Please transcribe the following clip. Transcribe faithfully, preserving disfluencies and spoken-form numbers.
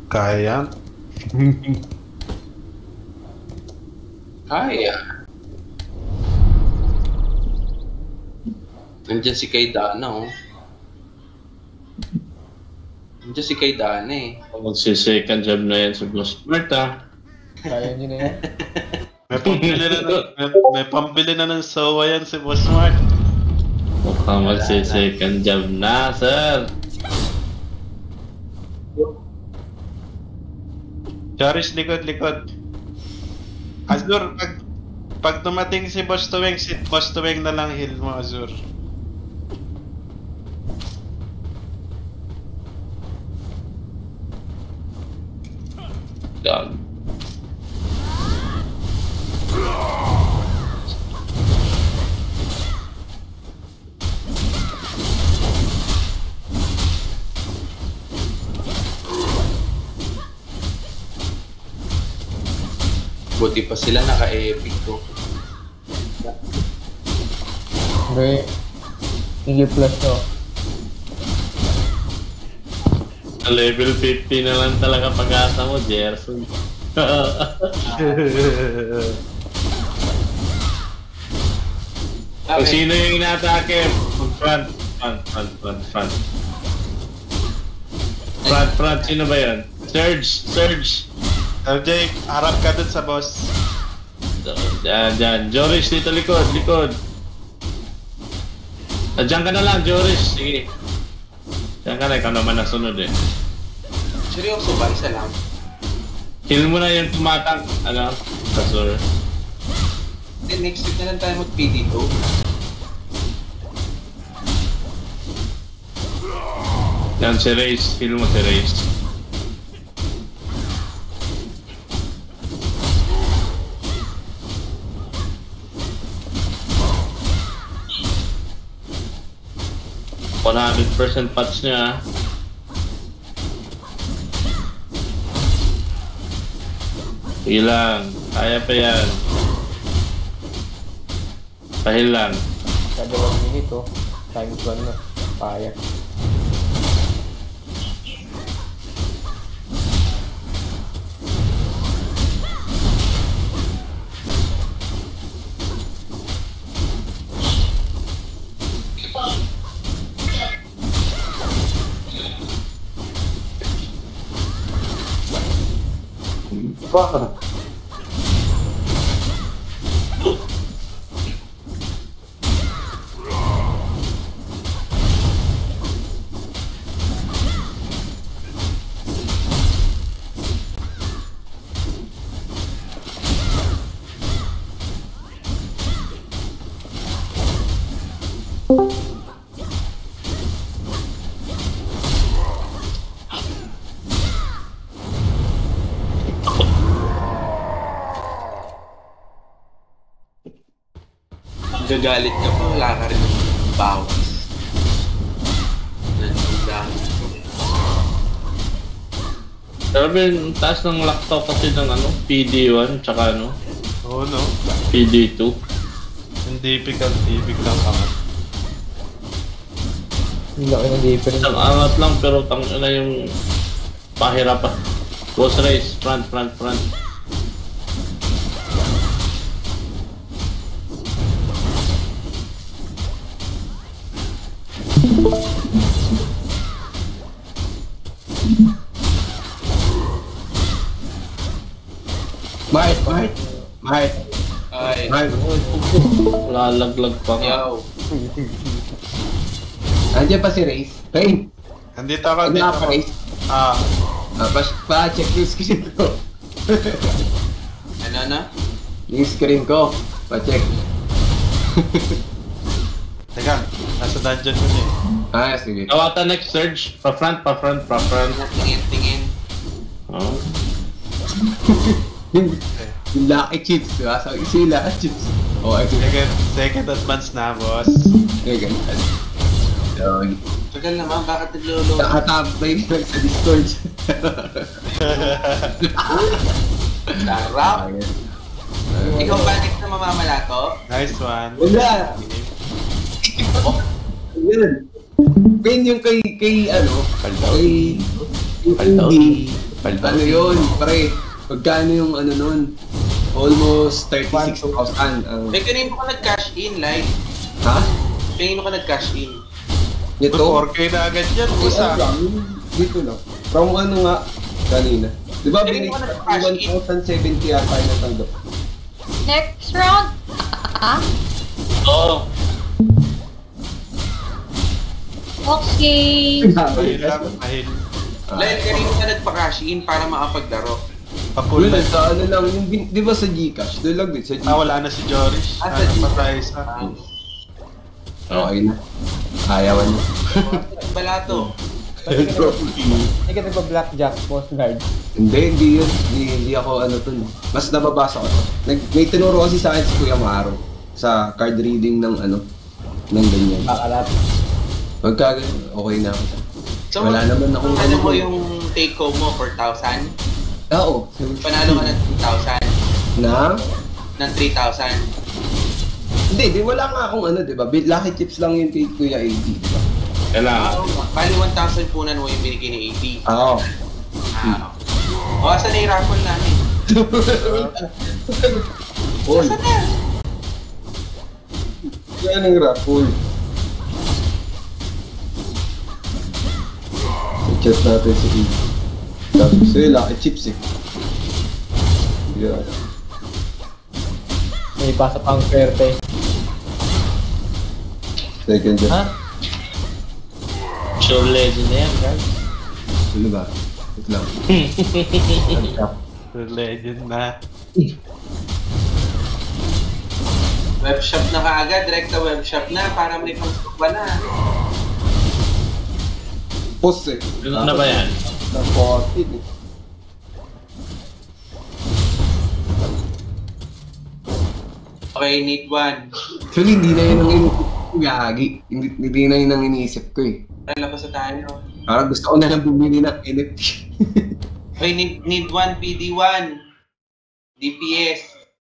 Kaya. Kaya. Nandiyan si Kaidana, oh. Nandiyan si Kaidana, eh. Magsi-second job na yan sa Boss Smart, ah. Kaya nyo na yan. May pambili na, ng, may, may pambili na ng sowa yan si Boss Smart. Mukhang magsi-second job na, sir. Charis, likod, likod. Azur, pag, pag dumating si Boss Tuwing, si Boss Tuwing na lang heal mo, Azur. God. Buti pa sila naka-epic ko. Hindi. Hindi plus no. Level fifty na lang talaga pag-asa mo, Gerson. Kung sino yung ina-atake, front, front, front, front, front. Front, front, sino ba yun? Surge, Surge. L J, harap ka dun sa boss. Diyan, diyan. Joris, dito likod, likod. Ah, diyan ka na lang, Joris. Sige. Diyan ka na, ikaw naman nasunod eh. Seryoso ba? Isa lang? Kill mo na yung tumatang, ano, Kasur. Then next week na lang tayo mag-P D two. Yan, si Race. Kill mo si Race. one hundred percent patch niya. Sige lang. Kaya pa yan. Pahil lang. Sa dalawang minute oh. Times one na. Kaya. Fuck. Gagalit ka pa, wala ka rin ng bawas. Nandiyan. Sabi, ang taas ng lockdown kasi ng ano, P D one, tsaka ano, Oo, no? P D two. Hindi biglang, hindi biglang angat. Hindi laki ng difference. Isang angat lang, pero tang na yung pahirapan. Boss Race, front, front, front. Mike, Mike, Mike, Ay, Mike. Lalaglag pa nga. yaw. Andiyan pa si Race. Pain. Nandito ako, Ano dito nga ako. pa Race? Ah, Ah, pa, pa-check yung screen ko. Ano na? Yung screen ko. Pa-check. teka, nasa dungeon mo niya. Ah, sige. Kawata next surge. Pa front, pa front, pa front. Tingin, tingin. Oh. Yung, yung lucky chips, di ba? Sabi ko yung lucky chips. Oh, I think. Second, second advance na, boss. Okay, ganyan. Yun. Tagal naman, bakit naglolo? Nakatambay lang sa Discord. Sarap! Ayun. Ikaw ba next na mamamalato? Nice one. Wala! Ayun. Pain yung kay, kay ano, kay, yung Paldo. hindi, Ano yun, pare? Pagkano yung ano nun? Almost thirty-six thousand. Ang... Eh, kanino ka nag-cash in, like? Ha? Kanino ka nag-cash in? Ito? four K na agad yan, Ano isa. lang, yung dito lang. From ano nga, kanina. Di ba Kanino binig ka nag-cash one in? thousand seventy yata yung natanggap? Next round. Ah? Oo. Okay. Mahil lang, mahil. Dahil kanino ka nagpa-cash in para makapaglaro? Pakul Wala, na. sa ano lang, yung, bin- di ba sa Gcash? Doon lang din, sa Ah, Gcash. wala na si Joris. Ah, Ah, sa napatay isa. Okay na. Ayawan na. Balato. Hindi ka nagpa-blackjack, post guard. Hindi, hindi yun. Hindi, hindi ako ano to. Mas nababasa ko to. Nag, may tinuro kasi sa akin si Kuya Maro sa card reading ng ano, ng ganyan. Bakalat. Pagka okay na ako. So, Wala naman akong ano mo ano. yung take home mo, four thousand? Ah, oo. Panalo ka ng two thousand? Na? Ng three thousand? Hindi, di wala nga akong ano, di ba? Bi- Lucky chips lang yung kay Kuya A D. Kailangan. Bali one thousand punan mo yung binigay ni A P. Ah, oo. Ah. O, asan na yung raffle namin? All. Asan na? Yan ang raffle. Chat natin si A D. Sabi sa'yo, Lucky chips eh. Yeah. May pasa pang swerte. Second dyan. Ha? Sure legend na yan, guys. Ano ba? Wait lang. Legend na. Webshop na kaagad, direct na webshop na para may pang-suba na. Post eh. Ano na ba yan? Na forty eh. Okay, need one. Actually, hindi na yun ang iniisip ko, gagi. Hindi, hindi na yun ang iniisip ko eh. Lalabas na tayo. Parang gusto ko na lang bumili ng N F T. Okay, need, need one P D one. D P S.